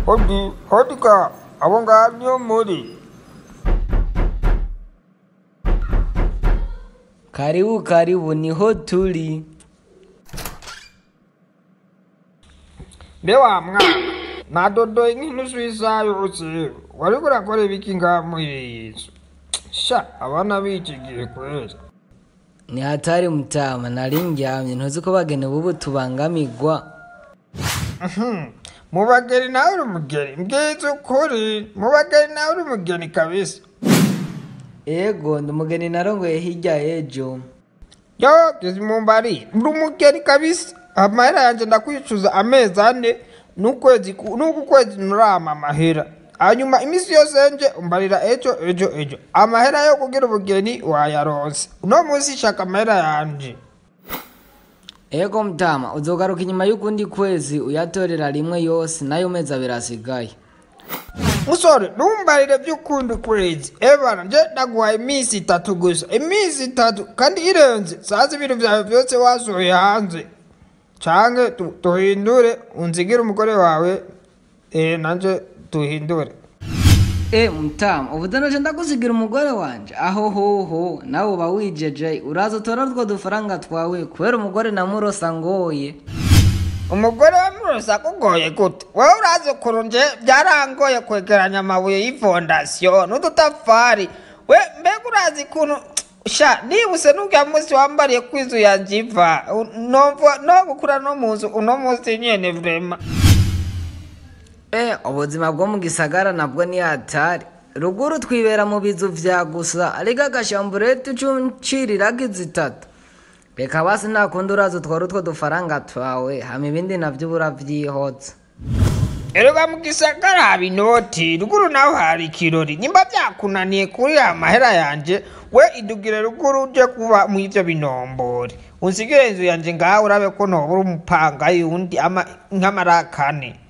Hodika, abonga niyo muri. Karibu niho turi. Bewa mwa nadodo inkinu swisayo uzi wariko urakora ibiki ngaha muri iyi nzu? Sha abana bikigiye kwezi. Ni hatari mutama narindyamye ntuzi ko bagene bubu tubangamirwa. Mubageni nawe uri umugeni mbwiza ukuri mubageni nawe uri umugeni kabisa. Ego ndumugeni narongoye hirya ejo. Yo kizimumbari uri umugeni kabisa. Amahera yanje ndakwicuza amezi 4 n'ukwezi nurama amahera. Hanyuma imisi yose nje umbarira ejo. Amahera yo kugira ubugeni wayaronse. Uno munsi shaka amahera yanje. Ego mutama uzogaruka inyuma y'ukundi kwezi uyatorera rimwe yose nayo mezi 2 asigaye. Musore numbarire by'ukundi kwezi. Ebana nje ndaguhaye imisi 3 gusa. Imisi 3 kandi irenze sazi ibintu byawe byose wasohoye hanze. Change tuhindure unzigira umugore wawe nanje tuhindure. Mutama ubudanoje ndagusigira umugore wanje aho hoho nawe bawijeje urazotora rwo dufaranga twawe kwera umugore namurosa ngoye. Umugore wamurosa kugoye gute? Wewe urazo kurunje byarangoye kwegeranya amabuye y'ifondation n'udutafari. We mbega urazi kuntu sha nibuse n'ubya munsi wambariye kwizu yanjiva no gukura no muzu uno munsi nyene vrema. Ubuzima bwo mu gisagara nabwo ni hatari. Ruguru twibera mu bizu vya gusa ariko agashamburete uciriraga 3. Reka basi nakunda urazo twari utwo dufaranga twawe hama ibindi navyo buravyihotsa. Eroga mu gisagara haba inoti ruguru naho hari ikirori nyimba byakunaniye kuri amahera yanje we idugire ruguru uje kuba mu ivyo binombore unsigire inzu yanje ngaho urabe ko nobura umupanga yundi nk'amarakane.